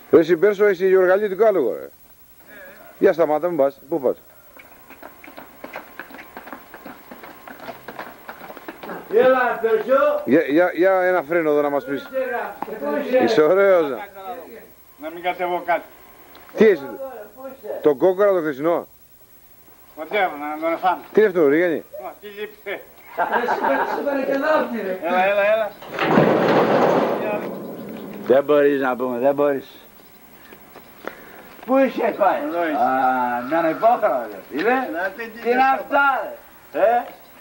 Εσύ Πέρσο, εσύ Γιοργαλίτικο άλογο, ρε. Για σταμάτα, μην πας. Πού πας? Έλα, Πέρσο. Για ένα φρένο εδώ να μας πεις. Είσαι ωραίος. Να μην κατέβω κάτι. Τι είσαι? Το κόκορα το χθεσινό. Κοντεύω να τον φάμε. Τι είναι αυτό, Ρίγανη? Τι λείψε. Έλα. Δεν μπορείς να πούμε, δεν μπορείς. Πού είσαι πάει? Α, μια υπόχρωμα, είναι. Τι είναι αυτά, ρε.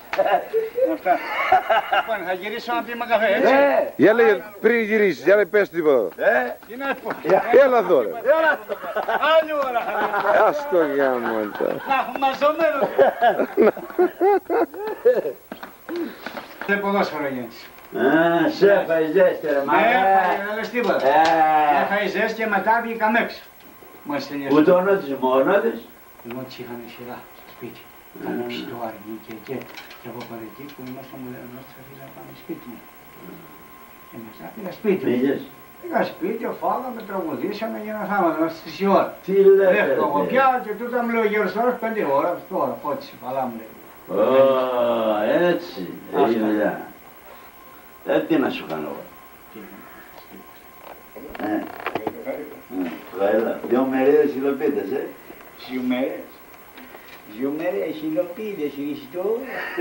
Λοιπόν, θα γυρίσω να πιούμε καφέ, έτσι. Για λέγε πριν γυρίσεις, για λέγε πες τίποτα. Τι να πω. Έλα εδώ, ρε. Άλλη ώρα. Ας το γάμο. Να έχουμε μαζωμένο. Δεν ποδόσφαιρο γίνεις. Σε έφαγε ζέστη, ρε μάνα. Δεν λες τίποτα. Έφαγε ζέστη και μετά βγήκαμε έξω. Μόλις τελειώσαμε. Πού το νότης, μόνο της. Εγώ της είχαμε σειρά στο σπίτι. Ήταν ψηλό αργή και εγώ παρεκεί που ήμασταν μου λένε ότι θα αφήσει να πάμε σπίτι μου. Και μετά πήγα σπίτι μου. Πήγες. Πήγα σπίτι, φάγαμε, τραγουδήσαμε και ένα θάματα, είμαστε στις η ώρα. Τι λέτε. Βρέχω εγώ πια και τούτα μου λέει ο γέρος τώρα 5 ώρα, τώρα πότισε, παλά μου λέει. Ω, έτσι, έγινε δουλειά. Τι να σου κάνω εγώ. Έλα, 2 μερίδες υλοπίτες, Ζιουμέρες. Ζιουμέρες, υλοπίδες, Χριστό.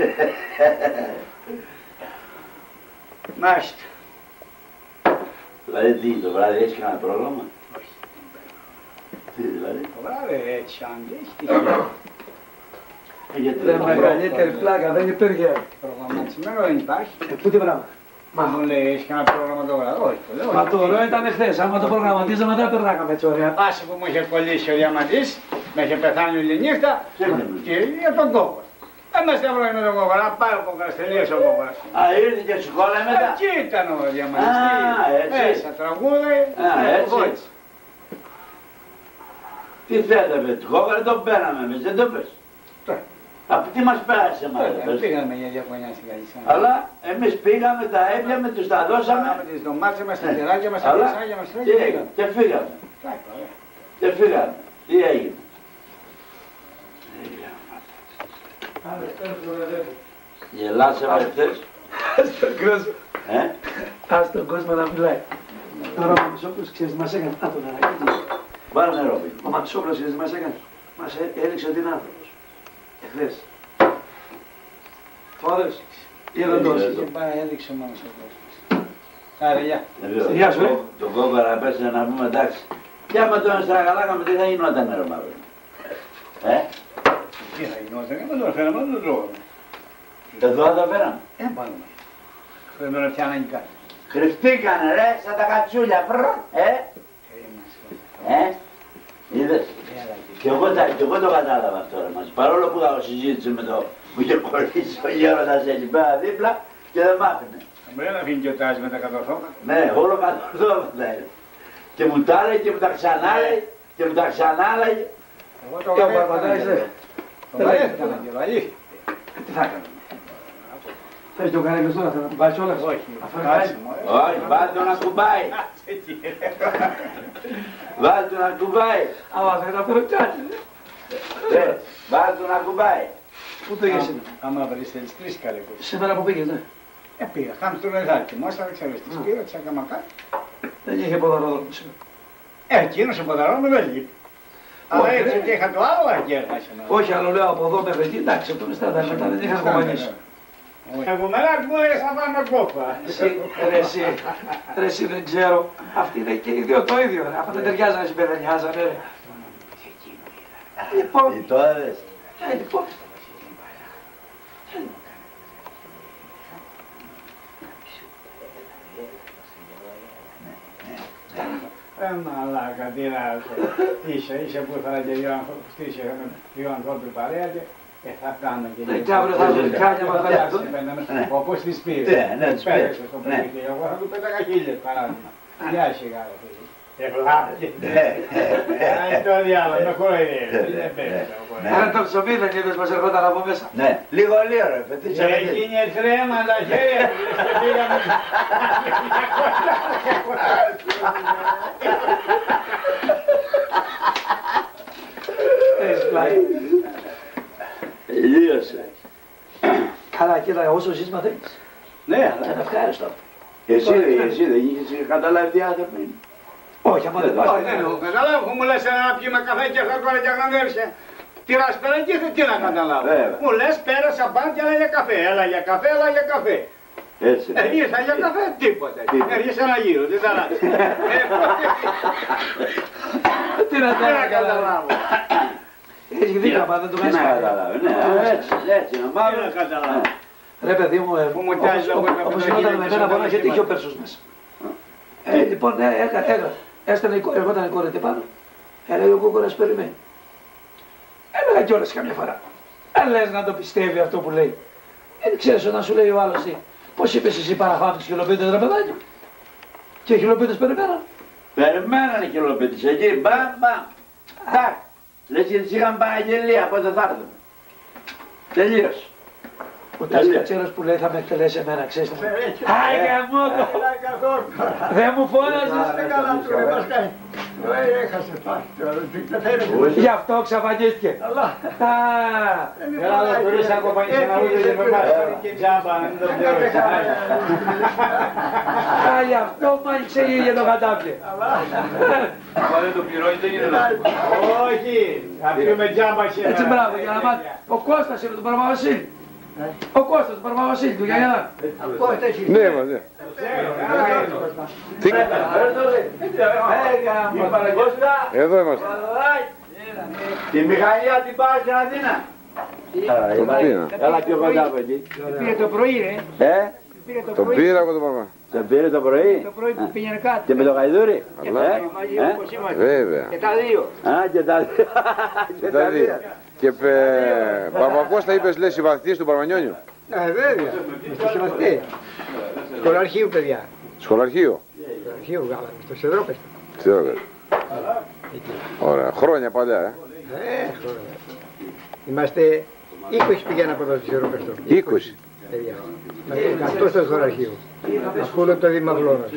Μάλιστα. Δηλαδή τι, το βράδυ έχεις κανένα πρόγραμμα? Όχι. Τι δηλαδή? Το βράδυ έτσι, αν δεν Γιατί μεγαλύτερη πλάκα δεν υπήρχε. προγραμματισμένο δεν υπάρχει. Πού τι πράγμα. Μα μου λέει, έχεις κανένα πρόγραμμα το βράδυ? Όχι, το λέω. Μα το ωραίο ήταν χθες. Άμα το προγραμματίζαμε δεν περνάγαμε έτσι ωραία. Άσε που μου είχε κολλήσει ο διαμαντής, με είχε πεθάνει όλη νύχτα και για τον κόκορα. Μας έβραγε με τον κόκορα, να πάει ο κόκορας, τελείωσε ο κόκορας. Α, ήρθε και σου κόλλα μετά. Εκεί ήταν ο διαμαντής. Α, έτσι. Μέσα τραγούδι, έτσι. Τι θέλετε, με του κόκορα τον πέραμε εμείς, δεν το πες. Από τι μας πέρασε εμάς, Δεν πήγαμε για διακονιά στην Καλυσσά. Αλλά εμείς πήγαμε, τα έπιαμε, τους τα δώσαμε. Με τις ντομάτες μας, τα τυράκια μας, τα Αλλά πισάκια μας τι έγινε, και φύγαμε. Και φύγαμε. Τι έγινε. Γελάσαμε χθες. Ας τον κόσμο να μιλάει. Τώρα ο Ματσόπουλος ξέρεις τι μας έκανε. Α, το νεράκι. Πάρε νερό. Ο Ματσόπουλος ξέρεις τι μας έκανε. Μας έδειξε ότι είναι άνθρωπος. Εχθές. Φόδες. Είδαν το. Και πάει έδειξε μόνος ο κόσμος. Άρα, γεια. Γεια σου. Το κόκορα πέσε να πούμε εντάξει. Και άμα τον στραγαλάκαμε τι θα γινόταν νερό μαύρο. Τι θα γινόταν, δεν το φέραμε, δεν το τρώγαμε. Εδώ θα τα φέραμε. Πάμε. Πρέπει να φτιάνει κάτι. Κρυφτήκανε ρε, σαν τα κατσούλια. Είδες. Και εγώ το κατάλαβα αυτό ρε μας. Παρόλο που είχα συζήτηση με το που είχε κολλήσει ο γέροντας εκεί πέρα δίπλα και δεν μ' άφηνε. Μπορεί να αφήνει και ο Τάζ με τα κατορθώματα. Ναι, όλο κατορθώματα είναι. Και μου τα έλεγε και μου τα ξανά έλεγε και μου τα ξανά έλεγε. Εγώ το βαρέθηκα. Το βαρέθηκα να γελώ, Τι θα έκανε. Θες το κανένας τώρα, θα την πάρεις όλες. Όχι, όχι, βάλτε να κουμπάει. Βάλτε να κουμπάει. Άμα θέλει να φέρω κι άλλη. Βάλτε να κουμπάει. Πού πήγες σήμερα. Άμα βρεις θέλεις τρεις καλέκους. Σήμερα που πήγες, ναι. Πήγα, χάμε στο λεδάκι μου, όσα δεν ξέρεις τις πήρα, τις έκανα κάτι. Δεν είχε ποδαρόδρομο σήμερα. Εκείνος ο ποδαρόδρομο δεν λείπει. Αλλά έτσι ότι είχα το άλλο, αγγέλασε. Όχι, άλλο λέω από εδώ μέχρι εκεί, εντάξει, αυτό είναι στάδια, μετά δεν είχα κομμανίσει. Εγώ μέρα μου θα πάμε κόπα. Ρε εσύ δεν ξέρω, αυτοί είναι και οι δύο το ίδιο, ρε. Αφού δεν ταιριάζανε συμπεδενιάζανε, ρε. Λοιπόν, Τι το έδες. Λοιπόν. Μαλάκα, τι να είσαι που θα και δύο ανθρώποι παρέα και θα κάνουμε και και αύριο θα δουν κάλια μας θα λιάξουν. Όπως τις πήρες. Ναι, τις πήρες. Εγώ θα του πέταγα 1000 παράδειγμα. Γεια σιγά ρε φίλε. Το διάλογο, με κοροϊδεύει. Άρα το ψωμί δεν είδες μας ερχόταν από μέσα. Ναι, λίγο ρε, πετύσαμε. Έγινε τρέμα τα χέρια και πήγαμε. κοίτα, όσο ζεις μαθαίνεις. Ναι, Και αλλά είναι ευχάριστο. εσύ δεν είχες καταλάβει τι άνθρωποι είναι. Όχι, άμα δεν πας. Δεν έχω καταλάβει, μου λες να πιούμε καφέ και θα τώρα και αγνανδεύσια. Τυράς πέρα και τι να καταλάβω. Βέβαια. Μου λες πέρασα πάνω και έλα για καφέ, έλα για καφέ, έλα για καφέ. Έτσι. Ήρθα για καφέ, τίποτα. Έρχεσαι ένα γύρο, τι θα αλλάξει. Τι να καταλάβω. Έχει δίκιο, άμα δεν το Τι κάνεις να καλά. καταλάβει, ναι, έτσι, να Τι μάθω. να καταλάβω. Ρε παιδί μου, Που μου τάζει από τα όπως πενταγίνια γινόταν με και εμένα, σε μπορεί να είχε ένα τύχει ο κύμα. Πέρσος μέσα. Λοιπόν, έστελνε, ερχόταν η κόρη πάνω, έλεγε ο Κούκορας περιμένει. Έλεγα κιόλας καμιά φορά. Αν λες να το πιστεύει αυτό που λέει. Δεν ξέρεις όταν σου λέει ο άλλος τι. Πώς είπες εσύ παραφάμε τις χιλοπίτες ρε παιδάκι μου. Και οι χιλοπίτες περιμέναν. Περιμένανε και ολοπίτες εκεί, μπαμ, μπαμ. Τάκ. Λες και τις είχαν παραγγελία, πότε θα έρθουν. Τελείωσε. Ο Τασκατσέρος που λέει θα με εκτελέσει εμένα, ξέρεις τι. Άι γαμώτο. Δεν μου φώναζες. Έχασε πάλι τώρα. Γι' αυτό ξαφανίστηκε. Έλα δεν μπορείς να κομπανείς ένα ούτε δεν με πας. Τζάμπα να μην το πληρώσεις. Α, γι' αυτό μου άνοιξε η για το κατάπιε. Αν δεν το πληρώνεις δεν γίνεται. Όχι, θα πιούμε τζάμπα σε Έτσι μπράβο, για να μάθει. Ο Κώστας είναι του Παρμαβασίλη. Ο Κώστας του Παρμαβασίλη, του Γιαγιανά. Ναι, μαζί. Τι... Εδώ είμαστε. Τη μηχανία την πάρεις στην Αθήνα. Έλα πιο κοντά από εκεί. Πήρε το πρωί ρε. Πήρε το Το πρωί. πήρα από το πράγμα. Σε πήρε το πρωί. Το πρωί που πήγαινε κάτω. Και με το γαϊδούρι. Αλλά, Μαζί όπως είμαστε. βέβαια. Και τα δύο. Α, και τα δύο. Και τα Δηλαδή, δύο. και Παπακώστα είπες λες συμπαθητής του Παρμανιόνιου. Βέβαια. Στο Σεβαστή. Σχολαρχείου παιδιά. Σχολαρχείο. Σχολαρχείου βγάλαμε. Στο Σεδρόπεστο. Ξέρω. Ωραία. Χρόνια παλιά, Χρόνια. Είμαστε 20 πηγαίνουν από εδώ στο Σεδρόπεστο. 20. Παιδιά. Είμαστε 100 στο σχολαρχείο. Ασχολούνται το Δημαυλώνος.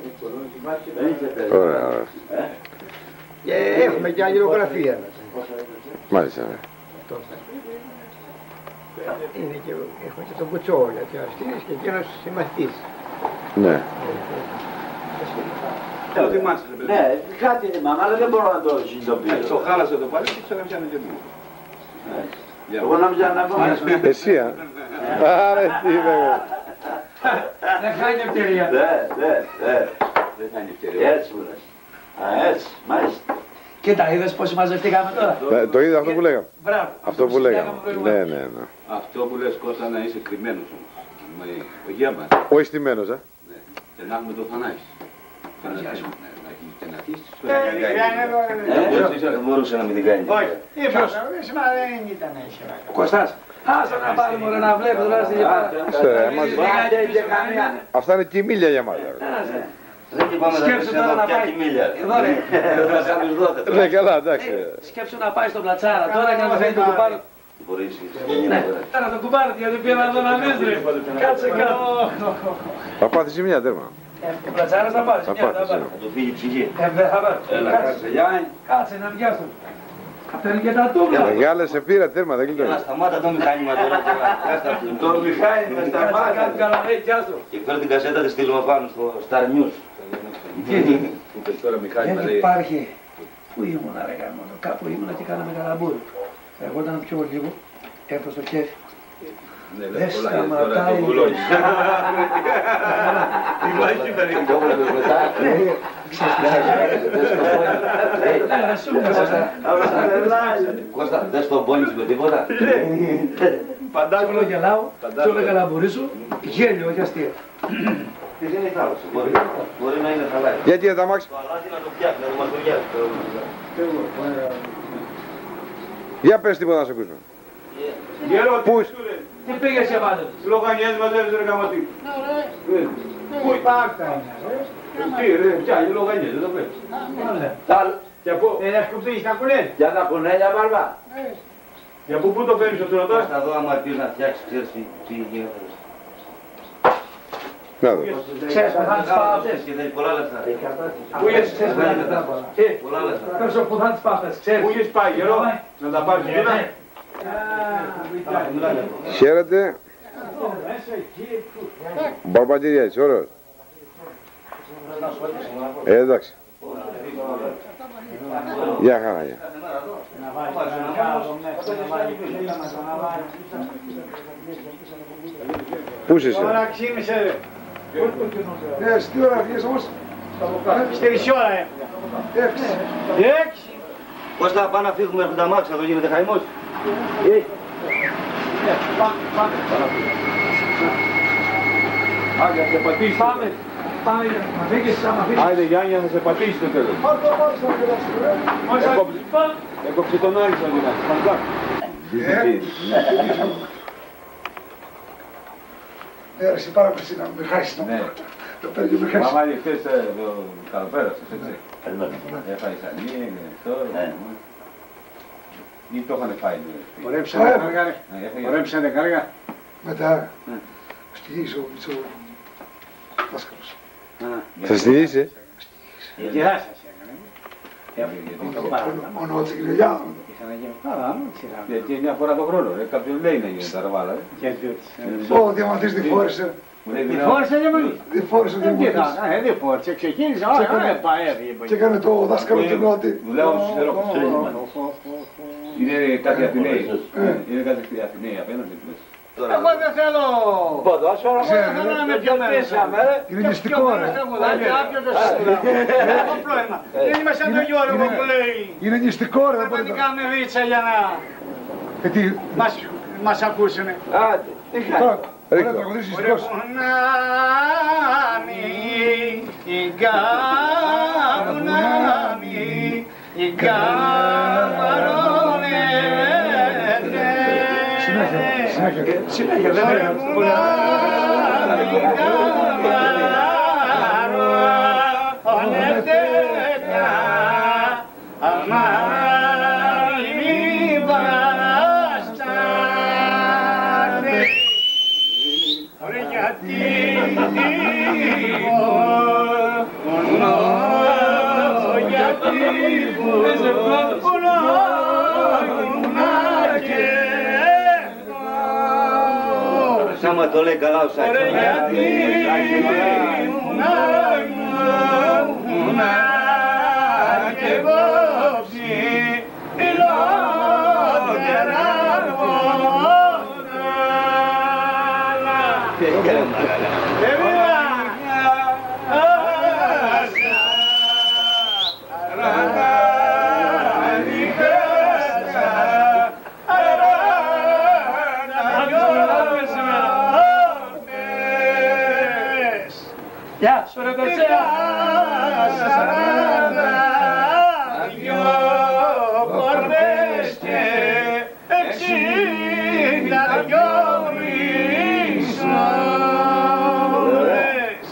Ωραία, ωραία. Και έχουμε και αλληλογραφία. Μάλιστα. Ναι. Είναι και, έχουμε και τον Κουτσό, γιατί ο Αστήρης και εκείνος συμμαθητής. Ναι. Ναι, κάτι θυμάμαι, αλλά δεν μπορώ να το συνειδητοποιήσω. Το χάλασε το πάλι και ξαναπιάνε και μου. Εγώ νόμιζα να πω. Εσύ, α. Άρα, τι βέβαια. Δεν χάνει ευκαιρία. Δεν θα είναι ευκαιρία. Έτσι μου λες. Α, έτσι, μάλιστα. Κοίτα, είδες πώς μαζευτήκαμε τώρα. Το είδα αυτό που λέγαμε. Μπράβο. Αυτό που λέγαμε. Ναι, ναι, ναι. Αυτό που λες Κώστα να είσαι κρυμμένος όμως. Ο γέμπας. Όχι στημένος, α. Και να έχουμε το Θανάση. Να έχει και να χύσεις. Δεν μπορούσε να μην την κάνει. Όχι, είπαμε, μα δεν ήταν έτσι. Ο Κωστάς. Άσε να πάρουμε ρε να βλέπεις τώρα στη γεπάρα. Αυτά είναι κοιμήλια για μας. Δεν είπαμε να Σκέψου τώρα να πάει. Εδώ ρε. Ναι, καλά, εντάξει. Σκέψου να πάει στον πλατσάρα τώρα και να μας δει το κουμπάρο. Ναι, τώρα το κουμπάρο γιατί πήρα εδώ να δεις ρε. Κάτσε κάτω. Θα πάθει ζημιά, τέρμα. Ο πλατσάρας θα πάρει. Θα πάθεις. Το φύγει η ψυχή. Δεν θα πάρει. Κάτσε να πιάσω. Αυτά είναι και τα τούμπλα. Μεγάλε σε πήρα, τέρμα, δεν κλειτώνει. Σταμάτα το μηχάνημα τώρα. Το μηχάνημα σταμάτα. Κάτι καλά, λέει, πιάσω. Και φέρω την κασέτα τη στείλουμε πάνω στο Star News. Που πες τώρα μηχάνημα Δεν λέει. υπάρχει. Πού ήμουνα ρε γαμώτο. Κάπου ήμουνα και κάναμε καλαμπούρι. Εγώ ήταν πιο λίγο. Έρθω στο κέφι. Ναι, Δεν λες πολλά γιατί τώρα σταματάει. το βουλώνει. Υπάρχει περίπου. Κώστα, δεν στο πόνεις με τίποτα. Σου λέω γελάω, σου λέω καλαμπουρίσω. Γέλιο, όχι αστείο. Δεν είναι θάλασσα. Μπορεί να είναι καλά. Γιατί είναι τα μάξι. Το αλάτι να το φτιάχνει, να το μαστοριάσει. Για πες τίποτα να σε ακούσουμε. Πού είσαι. Τι πήγες σε πάντα. Λογανιές μαζεύεις ρε γαμωτή. Πού υπάρχει. Τι ρε, πια, οι λογανιές, δεν το πες. Και από, Δεν has κουμπίσει τα κουλέ. για τα κουνέλια μπαρμπά. Για πού το φέρεις ο τουρατάς. Θα δω άμα αρχίσεις να φτιάξεις, ξέρεις τι γίνεται. Να δω. Ξέρεις που θα τις πάω αυτές. Και δεν έχει πολλά λεφτά. Πού είσαι, ξέρεις που θα τις πάω. Πολλά λεφτά. Πέρσο που θα τις πάω αυτές, ξέρεις. Πού έχεις πάει γερό, να τα πάρεις εκεί. Χαίρετε. Μπαρμπαντηρία, ωραίο. Εντάξει. Γεια χαρά, γεια. Πού είσαι εσύ? Τώρα ξύμισε. Ναι, τι ώρα βγες όμως? Στη μισή ώρα. 6. Πώς θα πάμε να φύγουμε από τα μάξια, εδώ γίνεται χαϊμός. Άντε, θα σε πατήσει. Πάμε, να φύγεις, άμα φύγεις. Άντε, Γιάννη, θα σε πατήσει το τέλος. Έκοψε τον Άρη σαν Γιάννη. Έρεσε πάρα πολύ να με χάσεις το παιδί με χάσεις. Μαμά, χθες το καλοπέρασες, έτσι. Έφαγες ανία, τώρα. Ή το είχαν φάει. Ορέψανε κάργα. Ορέψανε κάργα. Μετά, στοιχείς ο δάσκαλος. Θα στηρίσει. Γεια σας έκανε. Μόνο έτσι και γεια. Και μια φορά το χρόνο, κάποιος λέει να γίνει τα ραβάλα. Ο διαμαντής τη φόρησε. Τι φόρησε διαμαντή? Τη φόρησε ο διαμαντής. Δεν φόρησε, ξεκίνησε. Και έκανε το δάσκαλο του Νότη. Δουλεύω στους Στερόκους. Είναι κάτι Αθηναίοι. Είναι κάτι Αθηναίοι απέναντι. Εγώ δεν θέλω ποδόσφαιρο, εγώ θέλω να με πιο μέσα. Είναι νηστικό ρε. Έχω πρόβλημα. Δεν είμαι σαν τον Γιώργο που λέει. Είναι νηστικό ρε. Πρέπει να κάνουμε ρίτσα για να μας ακούσουνε. Άντε, τι κάνει. Ωραία τραγουδίσεις νηστικός. Συνέχεια, δεν είναι. Άμα το λέει καλά ο Σάκης. Γεια σου ρε Περσέα! Δυο κορδές και 62 μισόρες.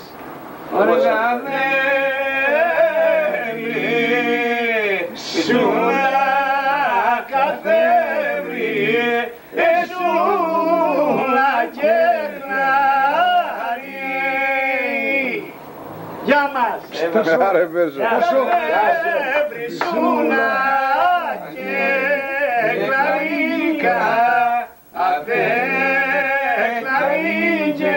Οργανέλη σου να καθέβρι, σου να κερνάρει. Γεια μας! Άρε πέσω. Βρυσούνα και κλαρίκα, αδέ κλαρίκε.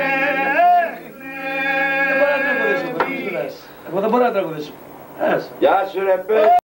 Εγώ δεν μπορώ να τραγουδήσω. Γεια σου ρε παιδί.